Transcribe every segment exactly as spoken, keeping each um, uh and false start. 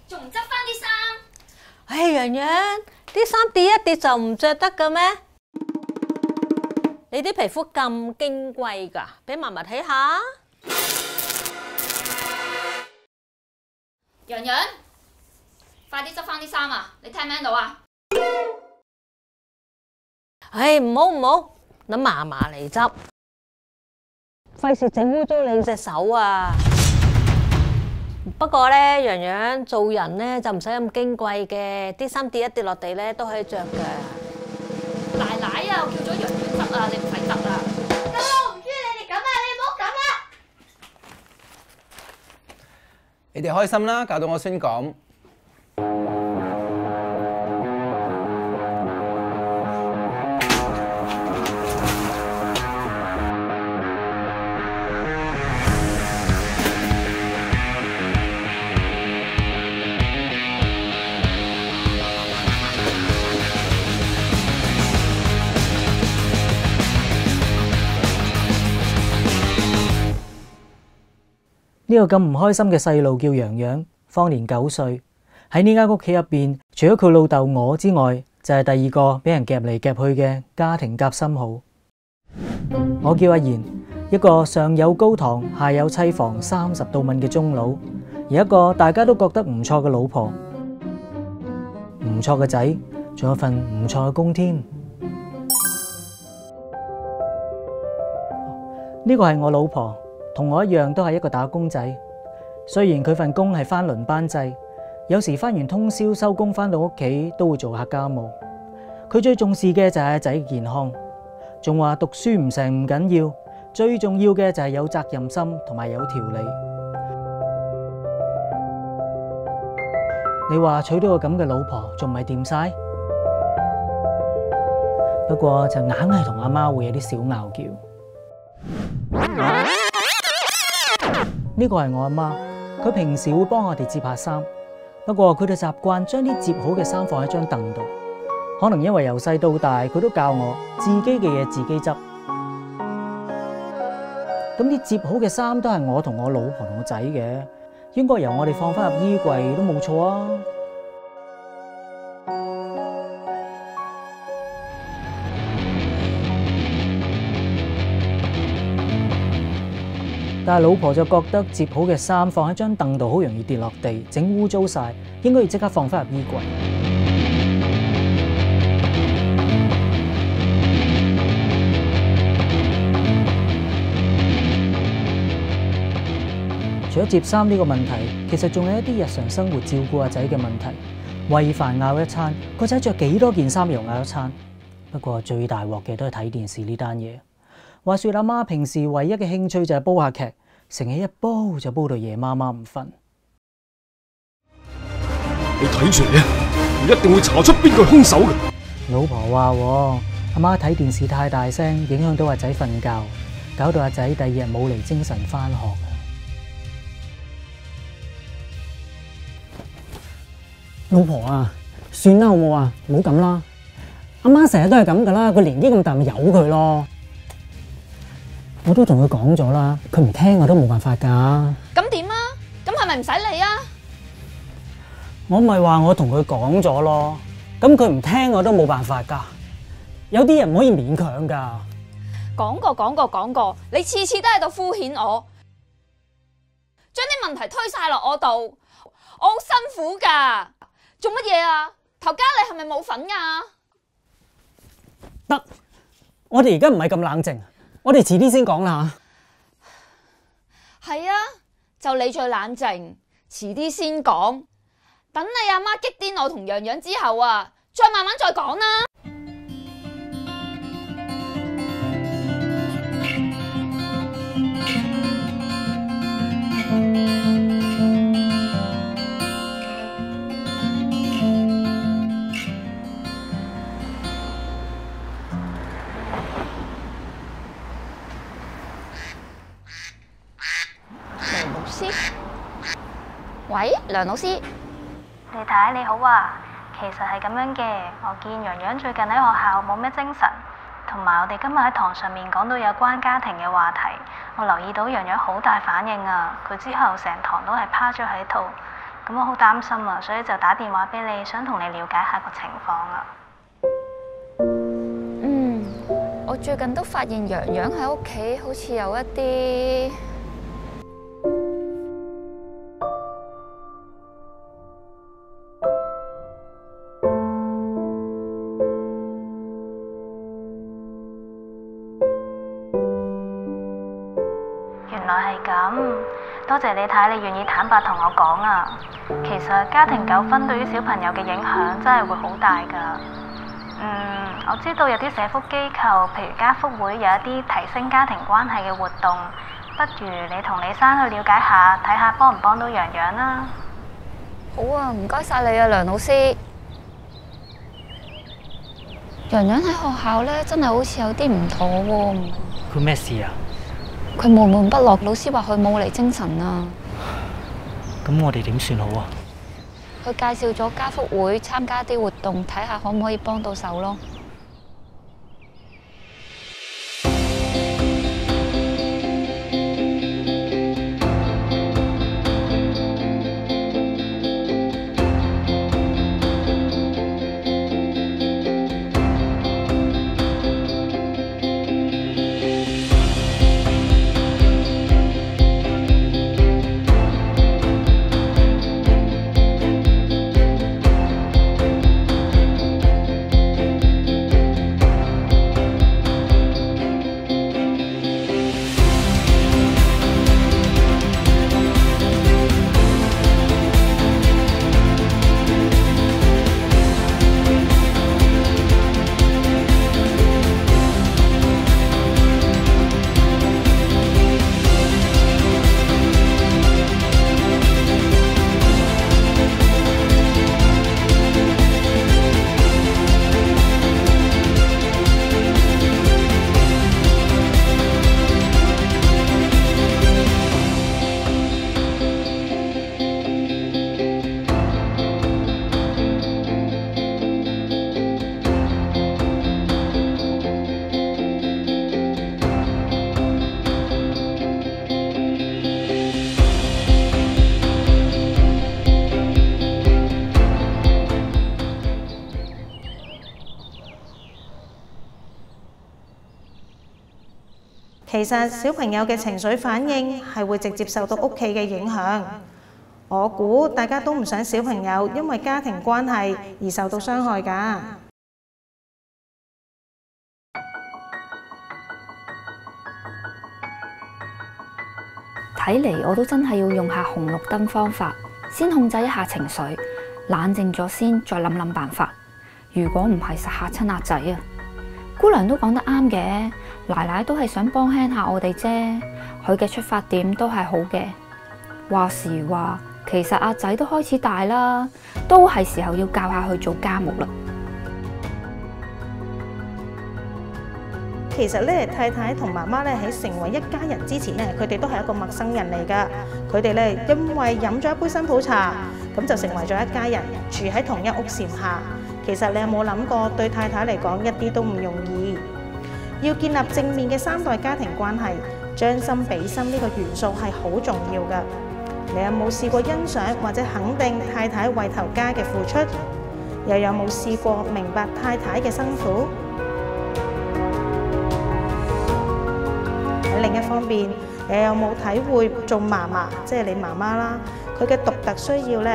仲唔執翻啲衫？ 唉，洋洋，啲衫跌一跌就唔着得嘅咩？你啲皮膚咁矜貴㗎，俾嫲嫲睇下。 洋洋，快啲執翻啲衫啊！你聽唔聽到啊？ 唉，唔好唔好，等嫲嫲嚟執，費事整污糟你隻手啊！不過咧，洋洋做人咧就唔使咁矜貴嘅，啲衫跌一跌落地咧都可以着㗎。 奶奶啊，我叫咗洋洋執啊，你唔使執啊！咁我唔中意你哋咁啊，你唔好咁啦！ 你哋開心啦，教到我先講。 呢個咁唔開心嘅細路叫洋洋，方年九歲。喺呢間屋企入邊，除咗佢老豆我之外，就係第二個俾人夾嚟夾去嘅家庭夾心號。我叫阿賢，一個上有高堂，下有妻房三十度問嘅中佬，而一個大家都覺得唔錯嘅老婆，唔錯嘅仔，仲有份唔錯嘅工添。呢個係我老婆。同我一樣都係一個打工仔，雖然佢份工係返輪班制，有時返完通宵收工返到屋企都會做下家務。佢最重視嘅就係阿仔嘅健康，仲話讀書唔成唔緊要，最重要嘅就係有責任心同埋有條理。你話娶到個咁嘅老婆仲唔係掂晒？不過就硬係同阿媽會有啲小拗撬。呢個係我阿媽，佢平時會幫我哋摺下衫，不過佢哋習慣將啲摺好嘅衫放喺張凳度，可能因為由細到大佢都教我自己嘅嘢自己執，咁啲摺好嘅衫都係我同我老婆同個仔嘅，應該由我哋放翻入衣櫃都冇錯啊。但係老婆就覺得摺好嘅衫放喺張凳度好容易跌落地，整污糟晒，應該要即刻放翻入衣櫃。除咗摺衫呢個問題，其實仲有一啲日常生活照顧阿仔嘅問題。餵飯拗一餐，個仔着幾多件衫又拗一餐。不過最大鑊嘅都係睇電視呢單嘢。話說阿媽平時唯一嘅興趣就係煲下劇，成日一煲就煲到夜媽媽唔瞓。 你睇住你啊，我一定會查出邊個兇手嘅。 老婆話阿媽睇電視太大聲，影響到阿仔瞓覺，搞到阿仔第二日冇嚟精神返學。 老婆啊，算啦好冇啊，唔好咁啦。阿媽成日都係咁噶啦，佢年紀咁大咪由佢咯。我都同佢講咗啦，佢唔聽我都冇辦法噶。 咁點啊？咁係咪唔使理啊？ 我咪話我同佢講咗咯，咁佢唔聽我都冇辦法噶。有啲人唔可以勉強噶。 講過講過講過，你次次都喺度敷衍我，將啲問題推晒落我度，我好辛苦噶。做乜嘢啊？頭家你係咪冇份噶？ 得，我哋而家唔係咁冷靜。我哋遲啲先講啦吓。係啊，就你最冷靜，遲啲先講。等你阿媽激癲我同洋洋之後啊，再慢慢再講啦。喂，梁老師， 李太你好啊，其實係咁樣嘅，我見洋洋最近喺學校冇咩精神，同埋我哋今日喺堂上面講到有關家庭嘅話題，我留意到洋洋好大反應啊，佢之後成堂都係趴咗喺度， 咁我好擔心啊，所以就打電話俾你，想同你了解下個情況啊。 嗯，我最近都發現洋洋喺屋企好似有一啲原來係咁，多謝你睇你願意坦白同我講啊。其實家庭糾紛對於小朋友嘅影響真係會好大㗎。嗯，我知道有啲社福機構，譬如家福會有一啲提升家庭關係嘅活動，不如你同李生去了解下，睇下幫唔幫到洋洋啦。 好啊，唔該晒你啊，梁老師。洋洋喺學校咧，真係好似有啲唔妥喎。 佢咩事啊？ 佢悶悶不樂，老師話佢冇嚟精神啊。 咁我哋點算好啊？ 佢介紹咗家福會參加啲活動，睇下可唔可以幫到手咯。 其實小朋友嘅情緒反應係會直接受到屋企嘅影響。我估大家都唔想小朋友因為家庭關係而受到傷害㗎。 睇嚟我都真係要用下紅綠燈方法，先控制一下情緒，冷靜咗先，再諗諗辦法。如果唔係，實嚇親阿仔啊！姑娘都講得啱嘅，奶奶都係想幫輕下我哋啫，佢嘅出發點都係好嘅。話時話，其實阿仔都開始大啦，都係時候要教下佢做家務啦。 其實咧，太太同媽媽咧喺成為一家人之前咧，佢哋都係一個陌生人嚟㗎。佢哋咧因為飲咗一杯新抱茶，咁就成為咗一家人，住喺同一屋檐下。其實你有冇諗過，對太太嚟講一啲都唔容易。要建立正面嘅三代家庭關係，將心比心呢個元素係好重要㗎。你有冇試過欣賞或者肯定太太為頭家嘅付出？又有冇試過明白太太嘅辛苦？喺另一方面，你有冇體會做嫲嫲，即係你媽媽啦，佢嘅獨特需要呢？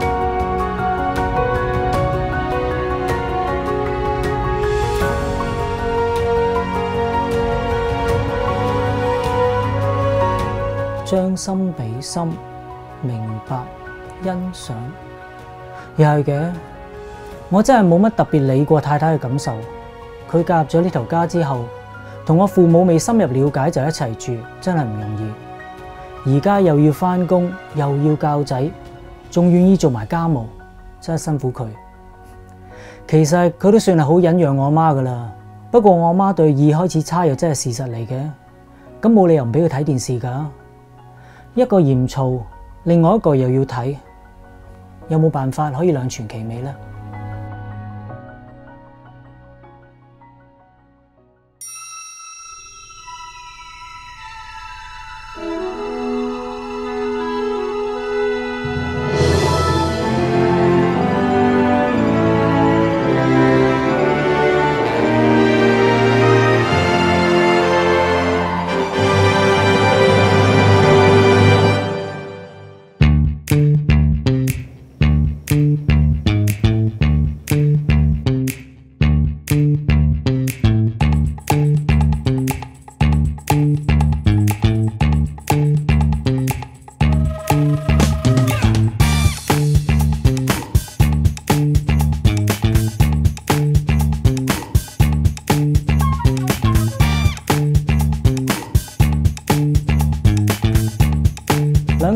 將心比心，明白欣賞，又係嘅。我真係冇乜特別理過太太嘅感受。佢嫁入咗呢頭家之後，同我父母未深入了解就一齊住，真係唔容易。而家又要返工，又要教仔，仲願意做埋家務，真係辛苦佢。其實佢都算係好忍讓我媽噶啦。不過我媽對意開始差又真係事實嚟嘅，咁冇理由唔俾佢睇電視噶。一個嫌嘈，另外一個又要睇，有冇辦法可以兩全其美呢？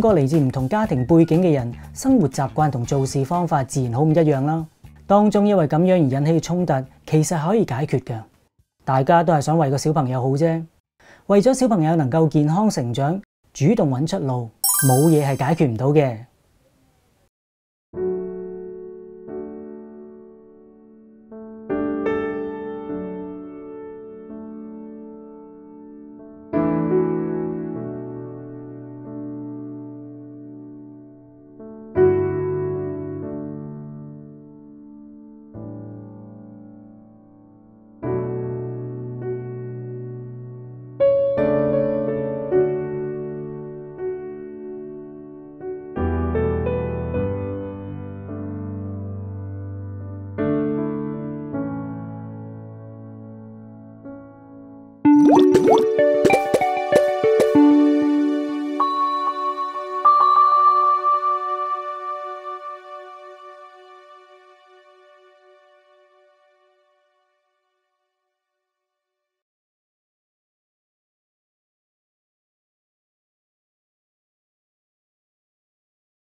個嚟自唔同家庭背景嘅人，生活習慣同做事方法自然好唔一樣啦。當中因為咁樣而引起嘅衝突，其實係可以解決嘅。大家都係想為個小朋友好啫，為咗小朋友能夠健康成長，主動揾出路，冇嘢係解決唔到嘅。